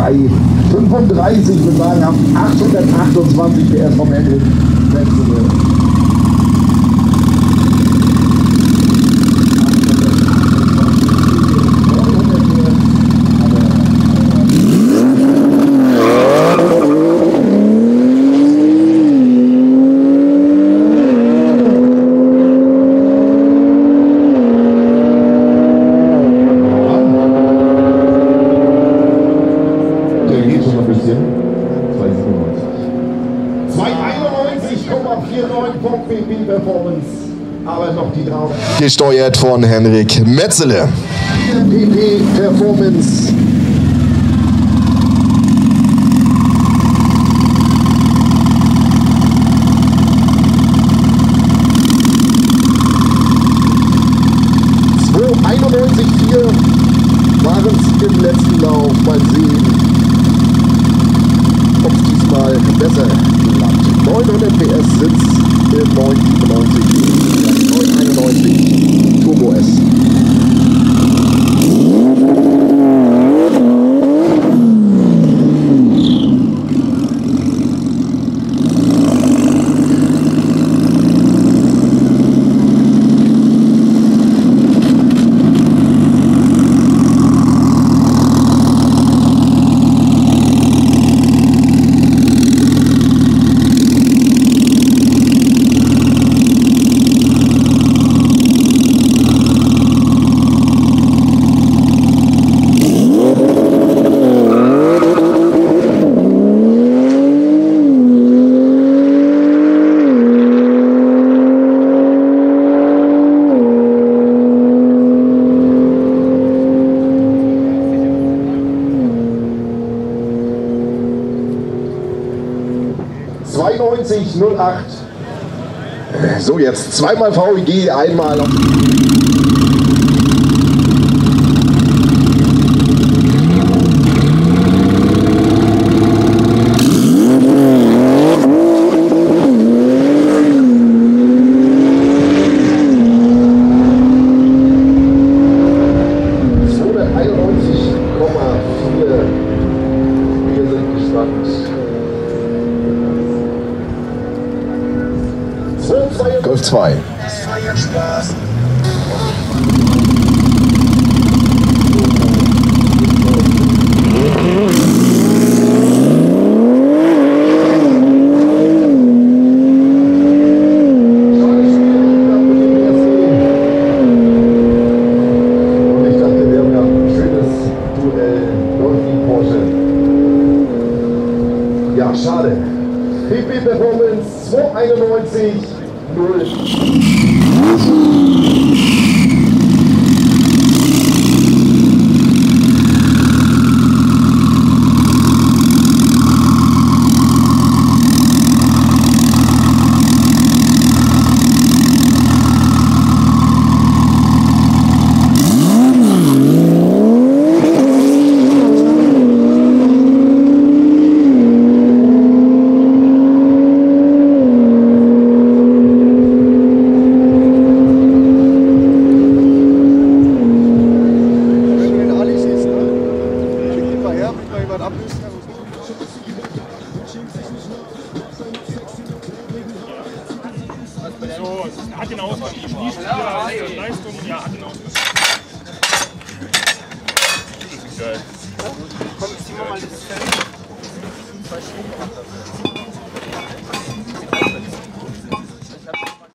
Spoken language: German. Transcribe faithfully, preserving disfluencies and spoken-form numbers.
drei fünfunddreißig, wir sagen ab achthundertachtundzwanzig P S vom Hendrik. zweihunderteinundneunzig Komma neunundvierzig P P Performance, aber noch die drauf. Gesteuert von Henrik Metzele. P P Performance. zweihunderteinundneunzig Komma vier waren es im letzten Lauf. Mal sehen, ob es diesmal besser klappt. neunhundert P S sitzt im neunhundertsiebenundneunzig, neunhunderteinundneunzig Turbo S. zweiundneunzig Komma null acht. So, jetzt zweimal V W G, einmal auf zweihunderteinundneunzig Komma vier. Wir sind gespannt. Golf zwei. Das war ja Spaß. Und ich dachte, wir haben ja ein schönes Duell Golf gegen Porsche. Ja, schade. P P Performance zweihunderteinundneunzig null. So, hat den Ausgang. Die Spielspieler, Leistung, ja, hat den Ausgang. Geil. Komm, ziehen wir mal das Feld.